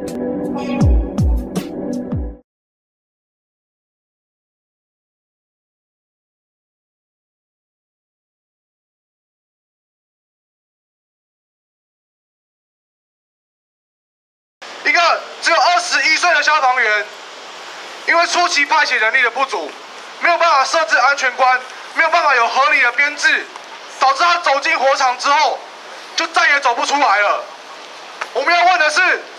一个只有21岁的消防员，因为初期派遣人力的不足，没有办法设置安全关，没有办法有合理的编制，导致他走进火场之后，就再也走不出来了。我们要问的是，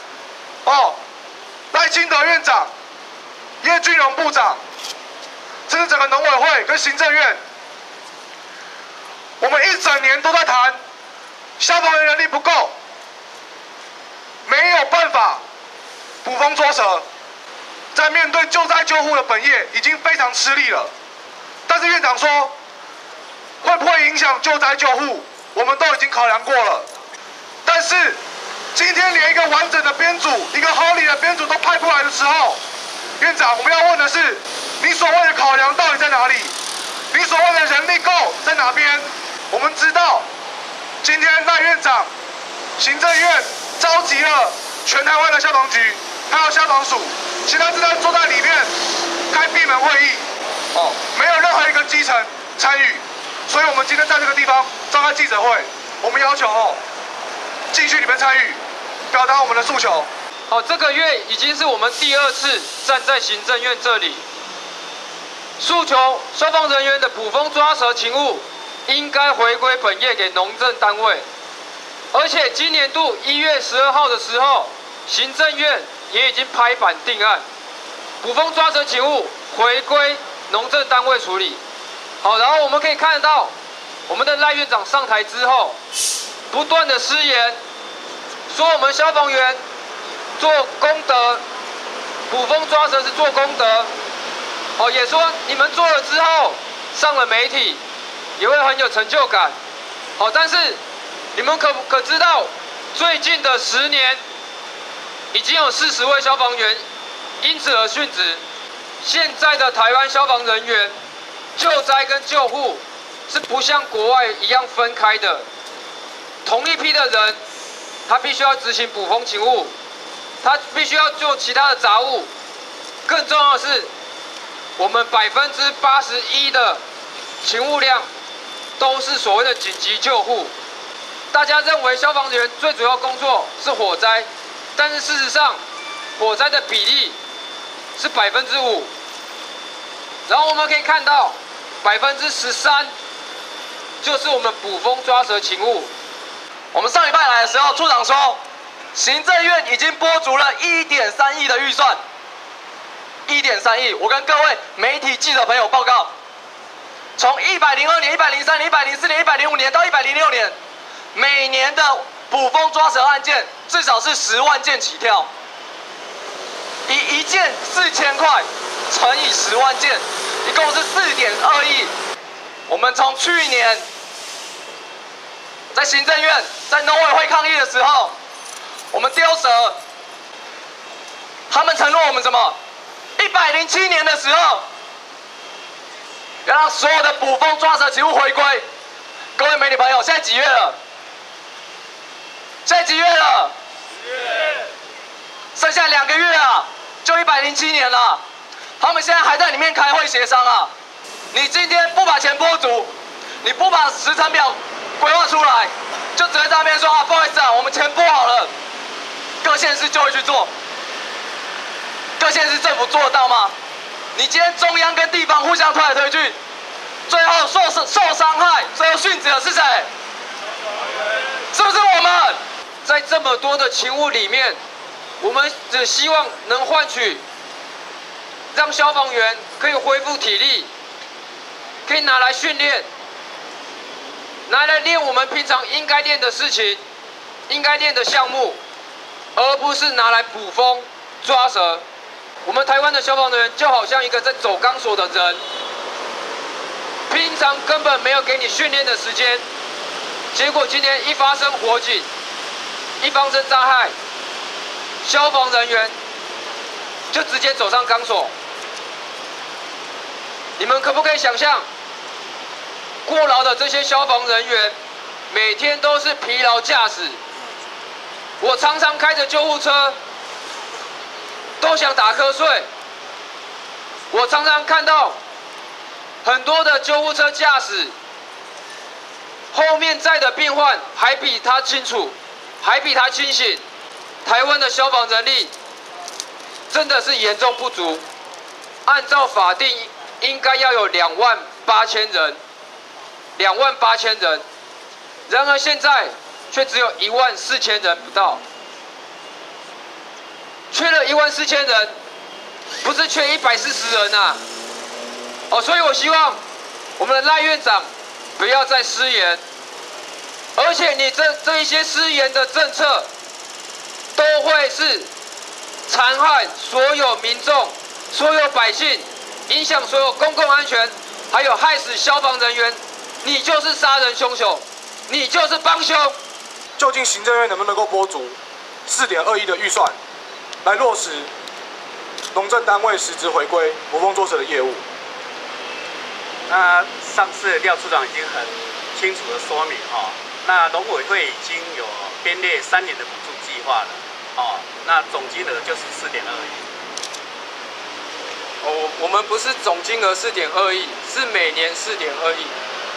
赖清德院长、叶俊荣部长，甚至整个农委会跟行政院，我们一整年都在谈消防员人力不够。没有办法捕风捉蛇，在面对救灾救护的本业已经非常吃力了。但是院长说，会不会影响救灾救护，我们都已经考量过了。但是今天连一个完整的编组、一个合理的编组都派不来的时候，院长，我们要问的是，你所谓的考量到底在哪里？你所谓的人力够在哪边？我们知道，今天赖院长、行政院召集了全台湾的消防局，还有消防署，现在正在坐在里面开闭门会议，没有任何一个基层参与，所以我们今天在这个地方召开记者会，我们要求进去里面参与，表达我们的诉求。 这个月已经是我们第2次站在行政院这里，诉求消防人员的捕风抓蛇勤务应该回归本业给农政单位。而且今年度1月12号的时候，行政院也已经拍板定案，捕风抓蛇勤务回归农政单位处理。然后我们可以看得到，我们的赖院长上台之后，不断的失言，说我们消防员做功德，捕风抓蛇是做功德。也说你们做了之后上了媒体，也会很有成就感。但是你们可知道，最近的10年，已经有40位消防员因此而殉职。现在的台湾消防人员，救灾跟救护是不像国外一样分开的。同一批的人，他必须要执行捕风勤务，他必须要做其他的杂务。更重要的是，我们81%的勤务量都是所谓的紧急救护。大家认为消防员最主要工作是火灾，但是事实上，火灾的比例是5%。然后我们可以看到，13%就是我们捕风抓蛇勤务。 我们上礼拜来的时候，处长说，行政院已经拨足了1.3亿的预算。1.3亿，我跟各位媒体记者朋友报告，从102年、103年、104年、105年到106年。每年的捕风抓蛇案件至少是10万件起跳，以1件4000块乘以10万件，一共是4.2亿。我们从去年在行政院、在农委会抗议的时候，我们丢蛇，他们承诺我们什么？107年的时候，要让所有的捕风抓蛇勤务回归。各位媒体朋友，现在几月了？现在几月了？10月，剩下2个月啊，就107年了。他们现在还在里面开会协商啊。你今天不把钱拨足，你不把时程表规划出来，就只会在那边说不好意思我们钱拨好了，各县市就会去做。各县市政府做得到吗？你今天中央跟地方互相推来推去，最后受伤害、最后殉职的是谁？是不是我们？ 在这么多的勤务里面，我们只希望能换取，让消防员可以恢复体力，可以拿来训练，拿来练我们平常应该练的事情，应该练的项目，而不是拿来捕风抓蛇。我们台湾的消防人员就好像一个在走钢索的人，平常根本没有给你训练的时间，结果今天一发生火警，一发生灾害，消防人员就直接走上钢索。你们可不可以想象，过劳的这些消防人员，每天都是疲劳驾驶。我常常开着救护车， 都想打瞌睡。我常常看到很多的救护车驾驶，后面载的病患还比他清楚，还比他清醒。台湾的消防人力真的是严重不足，按照法定应该要有28000人，28000人，然而现在却只有14000人不到，缺了14000人，不是缺140人啊！所以我希望我们的赖院长不要再失言，而且你这一些失言的政策，都会是残害所有民众、所有百姓，影响所有公共安全，还有害死消防人员。你就是杀人凶手，你就是帮凶。 究竟行政院能不能够拨足4.2亿的预算，来落实农政单位实质回归捕风捉影的业务？ 那上次廖处长已经很清楚的说明那农委会已经有编列3年的补助计划了那总金额就是4.2亿。 我们不是总金额4.2亿，是每年4.2亿。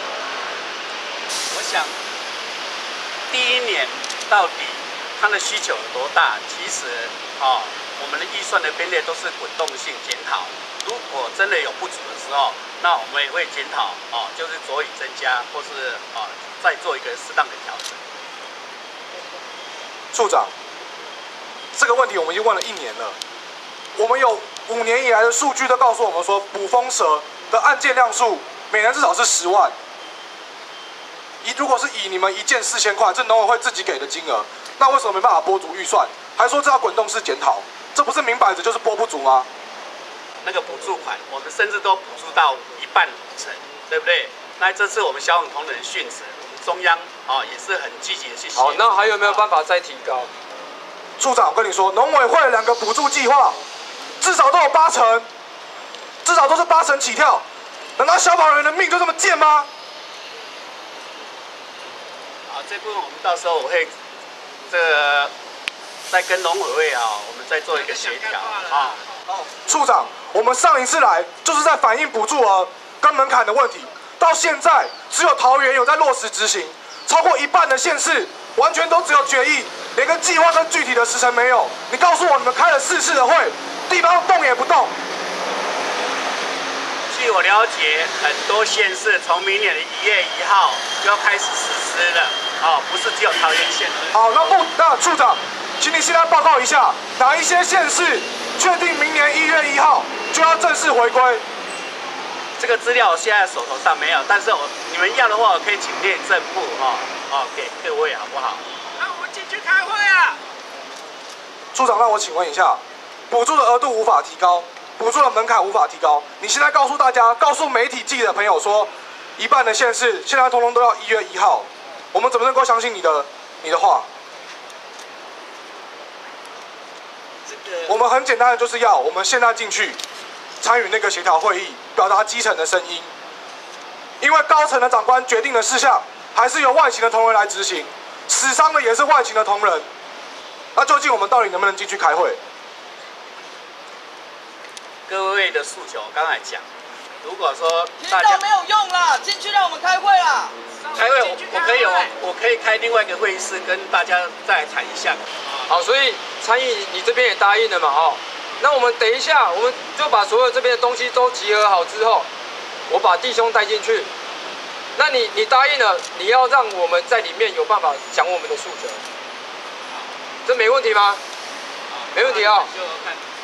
我想第1年到底它的需求有多大？其实我们的预算的编列都是滚动性检讨。如果真的有不足的时候，那我们也会检讨就是酌予增加，或是再做一个适当的调整。 处长，这个问题我们已经问了1年了，我们有5年以来的数据都告诉我们说，捕风蛇的案件量数每年至少是10万。如果是以你们1件4000块，这农委会自己给的金额，那为什么没办法拨足预算？还说这要滚动式检讨，这不是明摆着就是拨不足吗？ 那个补助款，我们甚至都补助到1半5成，对不对？那这次我们消防同仁殉职，中央也是很积极的去协助。 好，那还有没有办法再提高？ 处长，我跟你说，农委会2个补助计划，至少都有8成，至少都是8成起跳。难道消防人员的命就这么贱吗？ 这部分我们到时候我会再跟农委会我们再做一个协调处长，我们上一次来就是在反映补助额跟门槛的问题，到现在只有桃园有在落实执行，超过1半的县市完全都只有决议，连个计划跟具体的时程没有。你告诉我，你们开了4次的会，地方动也不动。 据我了解，很多县市从明年的1月1号就要开始实施了不是只有桃园县而已。 好，那处长，请你现在报告一下，哪一些县市确定明年1月1号就要正式回归？ 这个资料我现在手头上没有，但是你们要的话，我可以请内政部给各位好不好？那我们进去开会啊。 处长，让我请问一下，补助的额度无法提高，补助的门槛无法提高，你现在告诉大家，告诉媒体记者的朋友说，1半的县市现在通通都要1月1号，我们怎么能够相信你的话？我们很简单的就是要我们现在进去参与那个协调会议，表达基层的声音。因为高层的长官决定的事项，还是由外勤的同仁来执行，死伤的也是外勤的同仁。那究竟我们到底能不能进去开会？ 各位的诉求，我刚才讲，如果说大家没有用啦，进去让我们开会啦。 开会我可以开另外一个会议室跟大家再谈一下。 好，所以参议你这边也答应了嘛那我们等一下，我们就把所有这边的东西都集合好之后，我把弟兄带进去。那你答应了，你要让我们在里面有办法讲我们的诉求，这没问题吗？没问题就看